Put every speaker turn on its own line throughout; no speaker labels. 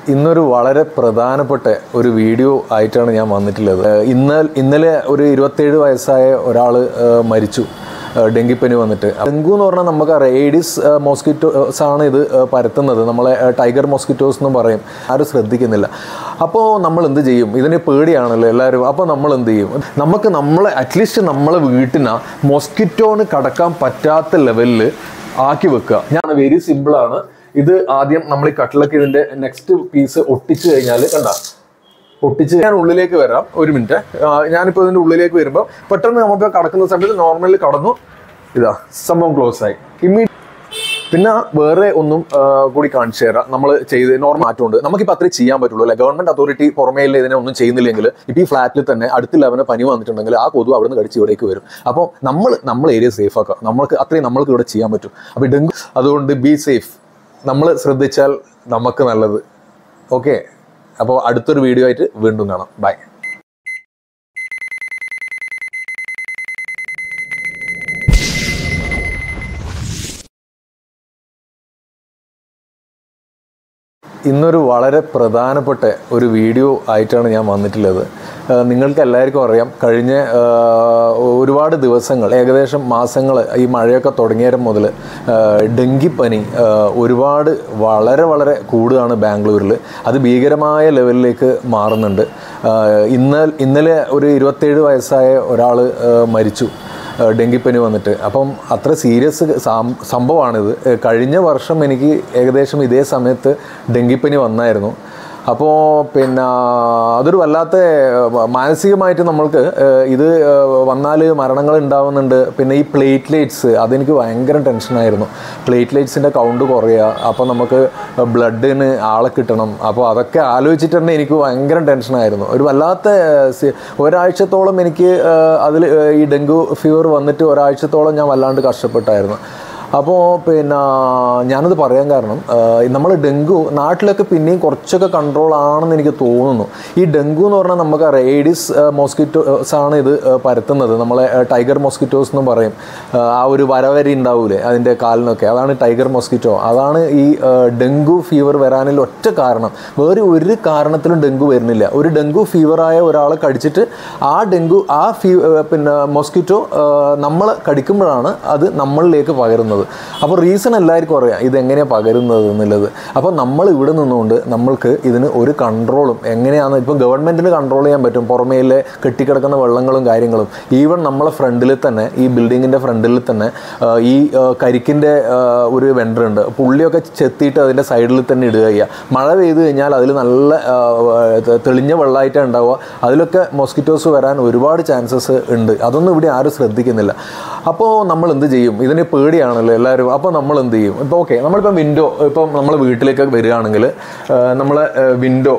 ഇന്നൊരു വളരെ പ്രധാനപ്പെട്ട ഒരു വീഡിയോ ആയിട്ടാണ് ഞാൻ വന്നിട്ടുള്ളത്. ഇന്നലെ ഒരു 27 വയസ്സായ ഒരാൾ മരിച്ചു ഡെങ്കിപ്പനി വന്നിട്ട്. ഡെങ്കു എന്ന് പറഞ്ഞാൽ നമുക്കറിയാം ഏഡിസ് മോസ്കിറ്റോസ് ആണ് ഇത് പരത്തുന്നത്. നമ്മളെ ടൈഗർ മോസ്കിറ്റോസ് എന്നും പറയും. ആരും ശ്രദ്ധിക്കുന്നില്ല. അപ്പോൾ നമ്മൾ എന്ത് ചെയ്യും? ഇതിന് പേടിയാണല്ലോ എല്ലാവരും. അപ്പോൾ നമ്മൾ എന്ത് ചെയ്യും? നമ്മളെ അറ്റ്ലീസ്റ്റ് നമ്മളെ വീട്ടിന് മോസ്കിറ്റോന് കടക്കാൻ പറ്റാത്ത ലെവലിൽ ആക്കി വെക്കുക. ഞാൻ വെരി സിമ്പിളാണ്. ഇത് ആദ്യം നമ്മൾ ഈ കട്ടിലൊക്കെ ഇതിൻ്റെ നെക്സ്റ്റ് പീസ് ഒട്ടിച്ച് കഴിഞ്ഞാൽ ഒട്ടിച്ച് ഞാൻ ഉള്ളിലേക്ക് വരാം. ഒരു മിനിറ്റ്. ഞാനിപ്പോൾ ഇതിൻ്റെ ഉള്ളിലേക്ക് വരുമ്പോൾ പെട്ടെന്ന് നമുക്ക് കടക്കുന്ന സമയത്ത് നോർമലി കടന്നു. ഇതാ സംഭവം ക്ലോസ് ആയി. പിന്നെ വേറെ ഒന്നും കൂടി കാണിച്ചു തരാം. നമ്മൾ ചെയ്ത് നോർമൽ മാറ്റമുണ്ട്. നമുക്കിപ്പോൾ അത്രയും ചെയ്യാൻ പറ്റുള്ളൂ അല്ലേ? ഗവൺമെൻറ് അതോറിറ്റി പുറമേയിൽ ഇതിനെ ഒന്നും ചെയ്യുന്നില്ലെങ്കിൽ ഇപ്പോൾ ഈ ഫ്ലാറ്റിൽ തന്നെ അടുത്ത ലെവലിന് പനി വന്നിട്ടുണ്ടെങ്കിൽ ആ കൊതു അവിടെ നിന്ന് കടിച്ച് ഇവിടേക്ക് വരും. അപ്പോൾ നമ്മൾ ഏരിയ സേഫ് ആക്കുക. നമ്മൾക്ക് ഇവിടെ ചെയ്യാൻ പറ്റും. അപ്പോൾ ഡെങ്കു അതുകൊണ്ട് ബി സേഫ്. നമ്മൾ ശ്രദ്ധിച്ചാൽ നമുക്ക് നല്ലത്. ഓക്കെ, അപ്പോൾ അടുത്തൊരു വീഡിയോ ആയിട്ട് വീണ്ടും കാണാം. ബൈ. ഇന്നൊരു വളരെ പ്രധാനപ്പെട്ട ഒരു വീഡിയോ ആയിട്ടാണ് ഞാൻ വന്നിട്ടുള്ളത്. നിങ്ങൾക്ക് എല്ലാവർക്കും അറിയാം, കഴിഞ്ഞ ഒരുപാട് ദിവസങ്ങൾ, ഏകദേശം മാസങ്ങൾ, ഈ മഴയൊക്കെ തുടങ്ങിയേരം മുതൽ ഡെങ്കിപ്പനി വളരെ കൂടുകയാണ് ബാംഗ്ലൂരിൽ. അത് ഭീകരമായ ലെവലിലേക്ക് മാറുന്നുണ്ട്. ഇന്നലെ ഒരു 27 വയസ്സായ ഒരാൾ മരിച്ചു ഡെങ്കിപ്പനി വന്നിട്ട്. അപ്പം അത്ര സീരിയസ് സംഭവമാണിത്. കഴിഞ്ഞ വർഷം എനിക്ക് ഏകദേശം ഇതേ സമയത്ത് ഡെങ്കിപ്പനി വന്നായിരുന്നു. അപ്പോൾ പിന്നെ അതൊരു വല്ലാത്ത മാനസികമായിട്ട് നമ്മൾക്ക് ഇത് വന്നാൽ മരണങ്ങൾ ഉണ്ടാവുന്നുണ്ട്. പിന്നെ ഈ പ്ലേറ്റ്ലേറ്റ്സ്, അതെനിക്ക് ഭയങ്കര ടെൻഷനായിരുന്നു. പ്ലേറ്റ്ലേറ്റ്സിൻ്റെ കൗണ്ട് കുറയുക, അപ്പോൾ നമുക്ക് ബ്ലഡിന് ആളെ കിട്ടണം. അപ്പോൾ അതൊക്കെ ആലോചിച്ചിട്ട് തന്നെ എനിക്ക് ഭയങ്കര ടെൻഷനായിരുന്നു. ഒരു വല്ലാത്ത ഒരാഴ്ചത്തോളം എനിക്ക് അതിൽ ഈ ഡെങ്കു ഫീവർ വന്നിട്ട് ഒരാഴ്ചത്തോളം ഞാൻ വല്ലാണ്ട് കഷ്ടപ്പെട്ടായിരുന്നു. അപ്പോൾ പിന്നെ ഞാനത് പറയാൻ കാരണം, നമ്മൾ ഡെങ്കു നാട്ടിലൊക്കെ പിന്നെയും കുറച്ചൊക്കെ കൺട്രോൾ ആണെന്ന് എനിക്ക് തോന്നുന്നു. ഈ ഡെങ്കു എന്ന് പറഞ്ഞാൽ നമുക്കറിയാം ഏഡിസ് മോസ്കിറ്റോസ് ആണ് ഇത് പരത്തുന്നത്. നമ്മളെ ടൈഗർ മോസ്കിറ്റോസ് എന്നും പറയും. ആ ഒരു വരവരി ഉണ്ടാവൂലേ അതിൻ്റെ കാലിനൊക്കെ, അതാണ് ടൈഗർ മോസ്കിറ്റോ. അതാണ് ഈ ഡെങ്കു ഫീവർ വരാനുള്ള ഒറ്റ കാരണം. വേറെ ഒരു കാരണത്തിലും ഡെങ്കു വരുന്നില്ല. ഒരു ഡെങ്കു ഫീവറായ ഒരാളെ കടിച്ചിട്ട് പിന്നെ മോസ്കിറ്റോ നമ്മൾ കടിക്കുമ്പോഴാണ് അത് നമ്മളിലേക്ക് പകരുന്നത്. അപ്പോൾ റീസൺ എല്ലാവർക്കും അറിയാം ഇതെങ്ങനെയാണ് പകരുന്നത് എന്നുള്ളത്. അപ്പോൾ നമ്മൾ ഇവിടെ നിന്നുകൊണ്ട് നമ്മൾക്ക് ഇതിന് ഒരു കൺട്രോളും എങ്ങനെയാണ്, ഇപ്പോൾ ഗവൺമെൻറ്റിന് കൺട്രോൾ ചെയ്യാൻ പറ്റും. പുറമേലെ കെട്ടിക്കിടക്കുന്ന വെള്ളങ്ങളും കാര്യങ്ങളും. ഈവൻ നമ്മളെ ഫ്രണ്ടിൽ തന്നെ, ഈ ബിൽഡിങ്ങിൻ്റെ ഫ്രണ്ടിൽ തന്നെ ഈ കരിക്കിൻ്റെ ഒരു വെണ്ടറുണ്ട്. പുള്ളിയൊക്കെ ചെത്തിയിട്ട് അതിൻ്റെ സൈഡിൽ തന്നെ ഇടുക ചെയ്യുക. മഴ പെയ്ത് കഴിഞ്ഞാൽ അതിൽ നല്ല തെളിഞ്ഞ വെള്ളമായിട്ടാണ് ഉണ്ടാവുക. അതിലൊക്കെ മോസ്കിറ്റോസ് വരാൻ ഒരുപാട് ചാൻസസ് ഉണ്ട്. അതൊന്നും ഇവിടെ ആരും ശ്രദ്ധിക്കുന്നില്ല. അപ്പോൾ നമ്മൾ എന്ത് ചെയ്യും? ഇതിന് പേടിയാണല്ലോ എല്ലാവരും. അപ്പോൾ നമ്മൾ എന്ത് ചെയ്യും? ഇപ്പോൾ ഓക്കെ, നമ്മളിപ്പം ഇപ്പം നമ്മൾ വീട്ടിലേക്ക് വരികയാണെങ്കിൽ നമ്മളെ വിൻഡോ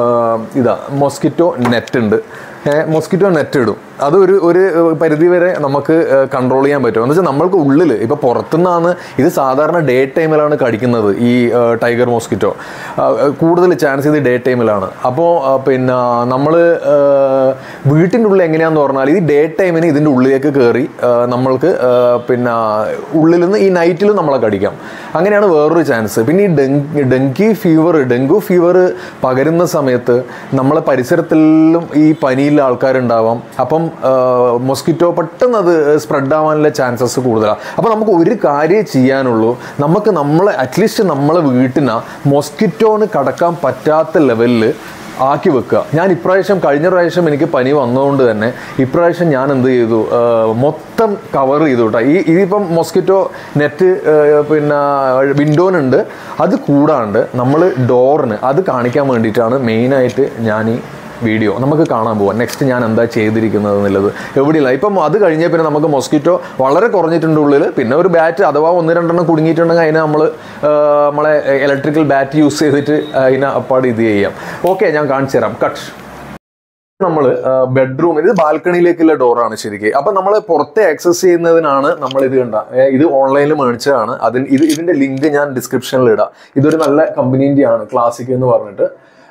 മോസ്കിറ്റോ നെറ്റ് ഉണ്ട്. മോസ്കിറ്റോ നെറ്റ് ഇടും. അത് ഒരു പരിധി വരെ നമുക്ക് കൺട്രോൾ ചെയ്യാൻ പറ്റും. എന്ന് വെച്ചാൽ നമ്മൾക്ക് ഉള്ളിൽ, ഇപ്പോൾ പുറത്തുനിന്നാണ് ഇത് സാധാരണ ഡേ ടൈമിലാണ് കടിക്കുന്നത് ഈ ടൈഗർ മോസ്കിറ്റോ. കൂടുതൽ ചാൻസ് ഇത് ഡേ ടൈമിലാണ്. അപ്പോൾ പിന്നെ നമ്മൾ വീട്ടിൻ്റെ ഉള്ളിൽ എങ്ങനെയാണെന്ന് പറഞ്ഞാൽ ഈ ഡേ ടൈമിന് ഇതിൻ്റെ ഉള്ളിലേക്ക് കയറി നമ്മൾക്ക് പിന്നെ ഉള്ളിൽ നിന്ന് ഈ നൈറ്റിലും നമ്മളെ കടിക്കാം. അങ്ങനെയാണ് വേറൊരു ചാൻസ്. പിന്നെ ഈ ഡെങ്കു ഫീവർ പകരുന്ന സമയത്ത് നമ്മളെ പരിസരത്തിലും ഈ പനിയുള്ള ആൾക്കാരുണ്ടാവാം. അപ്പം മോസ്കിറ്റോ പെട്ടെന്ന് അത് സ്പ്രെഡ് ആവാനുള്ള ചാൻസസ് കൂടുതലാണ്. അപ്പോൾ നമുക്ക് ഒരു കാര്യം ചെയ്യാനുള്ളൂ, അറ്റ്ലീസ്റ്റ് നമ്മളെ വീട്ടിന് മോസ്കിറ്റോന് കടക്കാൻ പറ്റാത്ത ലെവലിൽ ആക്കി വെക്കുക. ഞാൻ കഴിഞ്ഞ പ്രാവശ്യം എനിക്ക് പനി വന്നതുകൊണ്ട് തന്നെ ഇപ്രാവശ്യം ഞാൻ എന്ത് ചെയ്തു, മൊത്തം കവർ ചെയ്തു കേട്ടോ. ഇതിപ്പം മോസ്കിറ്റോ നെറ്റ് പിന്നെ വിൻഡോനുണ്ട്. അത് കൂടാണ്ട് നമ്മൾ ഡോറിന് അത് കാണിക്കാൻ വേണ്ടിയിട്ടാണ് മെയിനായിട്ട് ഞാൻ ഈ വീഡിയോ നമുക്ക് കാണാൻ പോവാം. നെക്സ്റ്റ് ഞാൻ എന്താ ചെയ്തിരിക്കുന്നത് എന്നുള്ളത് എവിടെയില്ല. ഇപ്പം അത് കഴിഞ്ഞാൽ പിന്നെ നമുക്ക് മോസ്കിറ്റോ വളരെ കുറഞ്ഞിട്ടുണ്ട് ഉള്ളിൽ. പിന്നെ ഒരു ബാറ്റ് അഥവാ 1-2 കുടുങ്ങിയിട്ടുണ്ടെങ്കിൽ അതിനെ നമ്മളെ ഇലക്ട്രിക്കൽ ബാറ്റ് യൂസ് ചെയ്തിട്ട് അതിനെ അപ്പാട് ഇത് ചെയ്യാം. ഓക്കെ, ഞാൻ കാണിച്ചു തരാം. കട്ട്. നമ്മൾ ബെഡ്റൂം, ഇത് ബാൽക്കണിയിലേക്കുള്ള ഡോറാണ് ശരിക്കും. അപ്പം നമ്മൾ പുറത്തെ ആക്സസ് ചെയ്യുന്നതിനാണ് നമ്മൾ ഇത് ഇത് ഓൺലൈനിൽ മേടിച്ചതാണ്. ഇതിൻ്റെ ലിങ്ക് ഞാൻ ഡിസ്ക്രിപ്ഷനിൽ ഇടാം. ഇതൊരു നല്ല കമ്പനീൻ്റെ ആണ്, ക്ലാസിക് എന്ന് പറഞ്ഞിട്ട്.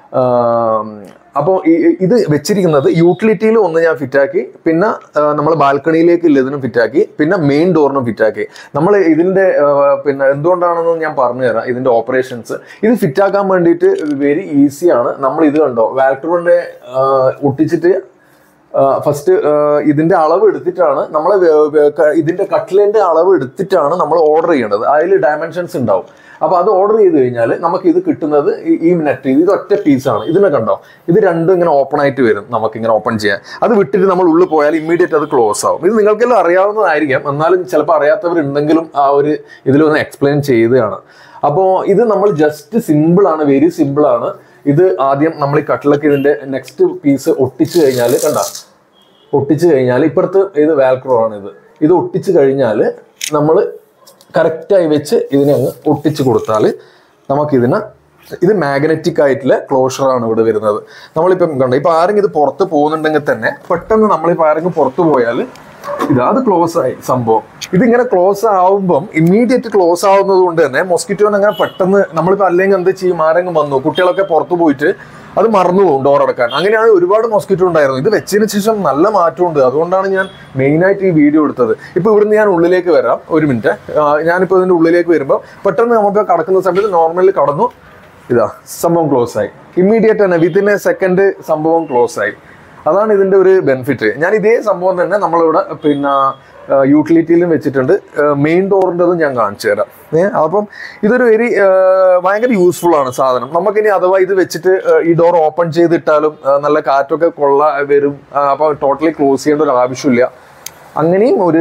അപ്പോൾ ഇത് വെച്ചിരിക്കുന്നത് യൂട്ടിലിറ്റിയിൽ ഒന്ന് ഞാൻ ഫിറ്റാക്കി, പിന്നെ നമ്മൾ ബാൽക്കണിയിലേക്ക് ഇല്ലതിനും ഫിറ്റാക്കി, പിന്നെ മെയിൻ ഡോറിനും ഫിറ്റാക്കി. നമ്മൾ ഇതിൻ്റെ പിന്നെ എന്തുകൊണ്ടാണെന്ന് ഞാൻ പറഞ്ഞുതരാം ഇതിൻ്റെ ഓപ്പറേഷൻസ്. ഇത് ഫിറ്റാക്കാൻ വേണ്ടിയിട്ട് വെരി ഈസിയാണ്. നമ്മൾ ഇത് കണ്ടോ, വാൽക്രോന്റെ ഒട്ടിച്ചിട്ട് ഫസ്റ്റ് ഇതിന്റെ അളവ് എടുത്തിട്ടാണ് നമ്മൾ ഇതിന്റെ കട്ട്ലേന്റെ അളവ് എടുത്തിട്ടാണ് നമ്മൾ ഓർഡർ ചെയ്യേണ്ടത്. അതിൽ ഡയമെൻഷൻസ് ഉണ്ടാവും. അപ്പൊ അത് ഓർഡർ ചെയ്ത് കഴിഞ്ഞാൽ നമുക്ക് ഇത് കിട്ടുന്നത് ഈ നെറ്റ്, ഇത് ഒറ്റ പീസാണ്. ഇതിനെ കണ്ടോ, ഇത് രണ്ടും ഇങ്ങനെ ഓപ്പൺ ആയിട്ട് വരും. നമുക്ക് ഇങ്ങനെ ഓപ്പൺ ചെയ്യാൻ. അത് വിട്ടിട്ട് നമ്മൾ ഉള്ളിൽ പോയാൽ ഇമ്മീഡിയറ്റ് അത് ക്ലോസ് ആവും. ഇത് നിങ്ങൾക്കെല്ലാം അറിയാവുന്നതായിരിക്കാം, എന്നാലും ചിലപ്പോൾ അറിയാത്തവരുണ്ടെങ്കിലും ആ ഒരു ഇതിലൊന്ന് എക്സ്പ്ലെയിൻ ചെയ്തതാണ്. അപ്പോൾ ഇത് നമ്മൾ ജസ്റ്റ് സിമ്പിളാണ്, വെരി സിമ്പിളാണ്. ഇത് ആദ്യം നമ്മൾ ഈ കട്ടിലൊക്കെ ഇതിന്റെ നെക്സ്റ്റ് പീസ് ഒട്ടിച്ചു കഴിഞ്ഞാൽ ഒട്ടിച്ചു കഴിഞ്ഞാൽ ഇപ്പുറത്ത് ഇത് വാൽക്രോ ആണ്. ഇത് ഒട്ടിച്ചു കഴിഞ്ഞാൽ നമ്മൾ കറക്റ്റായി വെച്ച് ഇതിനെ അങ്ങ് ഒട്ടിച്ചു കൊടുത്താൽ നമുക്കിതിനെ, ഇത് മാഗ്നറ്റിക് ആയിട്ടുള്ള ക്ലോഷറാണ് ഇവിടെ വരുന്നത്. നമ്മളിപ്പം കണ്ടോ, ഇപ്പം ആരെങ്കിലും ഇത് പുറത്ത് പോകുന്നുണ്ടെങ്കിൽ തന്നെ പെട്ടെന്ന് നമ്മളിപ്പോൾ ആരെങ്കിലും പുറത്ത് പോയാൽ അത് ക്ലോസ് ആയി സംഭവം. ഇതിങ്ങനെ ക്ലോസ് ആവുമ്പം ഇമ്മീഡിയറ്റ് ക്ലോസ് ആവുന്നത് കൊണ്ട് തന്നെ മൊസ്കിറ്റോനെ അങ്ങനെ പെട്ടെന്ന് നമ്മളിപ്പോൾ അല്ലെങ്കിൽ എന്ത് ചെയ്യും, ആരെങ്കിലും വന്നു, കുട്ടികളൊക്കെ പുറത്ത് പോയിട്ട് അത് മറന്നു പോകും ഡോർ അടക്കാൻ. അങ്ങനെയാണ് ഒരുപാട് മൊസ്കിറ്റോ ഉണ്ടായിരുന്നു. ഇത് വെച്ചതിന് ശേഷം നല്ല മാറ്റമുണ്ട്. അതുകൊണ്ടാണ് ഞാൻ മെയിനായിട്ട് ഈ വീഡിയോ എടുത്തത്. ഇപ്പോൾ ഇവിടുന്ന് ഞാൻ ഉള്ളിലേക്ക് വരാം, ഒരു മിനിറ്റ്. ഞാനിപ്പോൾ ഇതിൻ്റെ ഉള്ളിലേക്ക് വരുമ്പോൾ പെട്ടെന്ന് നമുക്ക് കടക്കുന്ന സമയത്ത് നോർമലി കടന്നു, സംഭവം ക്ലോസ് ആയി. ഇമ്മീഡിയറ്റ് തന്നെ വിത്തിൻ എ സെക്കൻഡ് സംഭവം ക്ലോസ് ആയി. അതാണ് ഇതിൻ്റെ ഒരു ബെനിഫിറ്റ്. ഞാൻ ഇതേ സംഭവം തന്നെ നമ്മളിവിടെ പിന്നെ യൂട്ടിലിറ്റിയിലും വെച്ചിട്ടുണ്ട്. മെയിൻ ഡോറിൻ്റെതും ഞാൻ കാണിച്ചു തരാം. അപ്പം ഇതൊരു ഭയങ്കര യൂസ്ഫുൾ ആണ് സാധനം. നമുക്കിനി അഥവാ ഇത് വെച്ചിട്ട് ഈ ഡോർ ഓപ്പൺ ചെയ്തിട്ടാലും നല്ല കാറ്റൊക്കെ വരും. അപ്പോൾ ടോട്ടലി ക്ലോസ് ചെയ്യേണ്ട ഒരു ആവശ്യമില്ല. അങ്ങനെയും ഒരു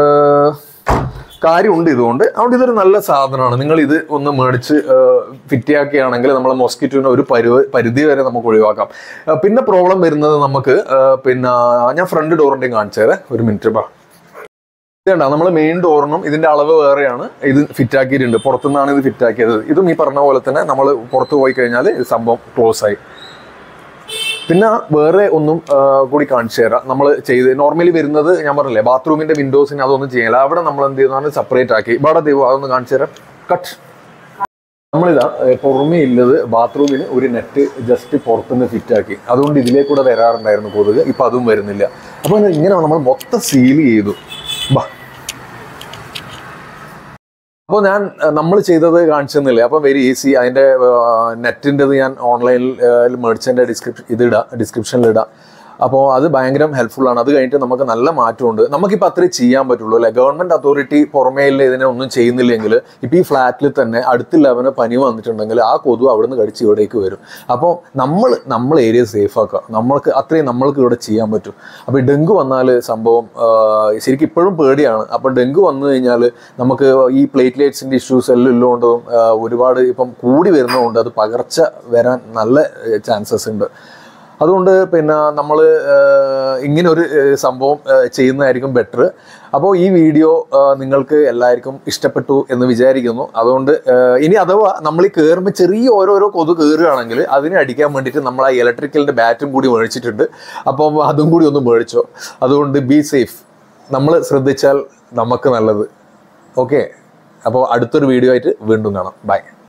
കാര്യമുണ്ട് ഇതുകൊണ്ട്. അതുകൊണ്ട് ഇതൊരു നല്ല സാധനമാണ്. നിങ്ങൾ ഇത് ഒന്ന് മേടിച്ച് ഫിറ്റിയാക്കുകയാണെങ്കിൽ നമ്മളെ മൊസ്കിറ്റോനെ ഒരു പരിധി വരെ നമുക്ക് ഒഴിവാക്കാം. പിന്നെ പ്രോബ്ലം വരുന്നത് നമുക്ക് പിന്നെ ഞാൻ ഫ്രണ്ട് ഡോറിൻ്റെയും കാണിച്ചു തരാം, ഒരു മിനിറ്റ്. ഇതുണ്ട, നമ്മൾ മെയിൻ ഡോറിനും ഇതിന്റെ അളവ് വേറെയാണ്. ഇത് ഫിറ്റാക്കിയിട്ടുണ്ട്, പുറത്തുനിന്നാണ് ഇത് ഫിറ്റാക്കിയത്. ഇതും ഈ പറഞ്ഞ പോലെ തന്നെ നമ്മൾ പുറത്ത് പോയി കഴിഞ്ഞാൽ സംഭവം ക്ലോസ് ആയി. പിന്നെ വേറെ ഒന്നും കൂടി കാണിച്ചു തരാം. നമ്മൾ നോർമലി വരുന്നത് ഞാൻ പറഞ്ഞില്ലേ, ബാത്റൂമിന്റെ വിൻഡോസിന് അതൊന്നും ചെയ്യില്ല. അവിടെ നമ്മൾ എന്ത് ചെയ്യുന്നതാണ് സെപ്പറേറ്റ് ആക്കി. ഇവിടെ ദൈവം അതൊന്ന് കാണിച്ചു തരാം. കട്ട്. നമ്മളിതാ പുറമേ ഇല്ലത് ബാത്റൂമിന് ഒരു നെറ്റ് ജസ്റ്റ് പുറത്തുനിന്ന് ഫിറ്റാക്കി. അതുകൊണ്ട് ഇതിലേക്കൂടെ വരാറുണ്ടായിരുന്നു കൊതുക്. ഇപ്പം അതും വരുന്നില്ല. അപ്പോൾ ഇങ്ങനെ നമ്മൾ മൊത്തം സീൽ ചെയ്തു. അപ്പോൾ നമ്മൾ ചെയ്തത് കാണിച്ചെന്നില്ലേ. അപ്പോൾ വെരി ഈസി. അതിൻ്റെ നെറ്റിൻ്റെത് ഞാൻ ഓൺലൈനിൽ മേടിച്ചതിൻ്റെ ഡിസ്ക്രിപ്ഷനിലിടാം. അപ്പോൾ അത് ഭയങ്കര ഹെൽപ്ഫുള്ളാണ്. അത് കഴിഞ്ഞിട്ട് നമുക്ക് നല്ല മാറ്റമുണ്ട്. നമുക്കിപ്പോൾ അത്രയും ചെയ്യാൻ പറ്റുള്ളൂ അല്ലേ. ഗവൺമെൻറ് അതോറിറ്റി പുറമേയിൽ ഇതിനെ ഒന്നും ചെയ്യുന്നില്ലെങ്കിൽ ഇപ്പോൾ ഈ ഫ്ലാറ്റിൽ തന്നെ അടുത്തുള്ളവന് പനി വന്നിട്ടുണ്ടെങ്കിൽ ആ കൊതു അവിടെ നിന്ന് കടിച്ച് ഇവിടേക്ക് വരും. അപ്പോൾ നമ്മൾ ഏരിയ സേഫ് ആക്കുക. അത്രയും നമ്മൾക്ക് ഇവിടെ ചെയ്യാൻ പറ്റും. അപ്പോൾ ഡെങ്കു വന്നാൽ സംഭവം ശരിക്കും ഇപ്പോഴും പേടിയാണ്. അപ്പോൾ ഡെങ്കു വന്നു കഴിഞ്ഞാൽ നമുക്ക് ഈ പ്ലേറ്റ്ലേറ്റ്സിൻ്റെ ഇഷ്യൂസ് എല്ലാം ഉള്ളതുകൊണ്ടും ഒരുപാട് ഇപ്പം കൂടി വരുന്നതുകൊണ്ട് അത് പകർച്ച വരാൻ നല്ല ചാൻസസ് ഉണ്ട്. അതുകൊണ്ട് പിന്നെ നമ്മൾ ഇങ്ങനെ ഒരു സംഭവം ചെയ്യുന്നതായിരിക്കും ബെറ്റർ. അപ്പോൾ ഈ വീഡിയോ നിങ്ങൾക്ക് എല്ലാവർക്കും ഇഷ്ടപ്പെട്ടു എന്ന് വിചാരിക്കുന്നു. അതുകൊണ്ട് ഇനി അഥവാ നമ്മൾ ഈ കയറുമ്പോൾ ചെറിയ ഓരോരോ കൊതു കയറുകയാണെങ്കിൽ അതിനെ അടിക്കാൻ വേണ്ടിയിട്ട് നമ്മൾ ആ ഇലക്ട്രിക്കലിൻ്റെ ബാറ്റും കൂടി മേടിച്ചിട്ടുണ്ട്. അപ്പം അതും കൂടി ഒന്ന് മേടിച്ചോ. അതുകൊണ്ട് ബി സേഫ്. നമ്മൾ ശ്രദ്ധിച്ചാൽ നമുക്ക് നല്ലത്. ഓക്കെ, അപ്പോൾ അടുത്തൊരു വീഡിയോ ആയിട്ട് വീണ്ടും കാണാം. ബൈ.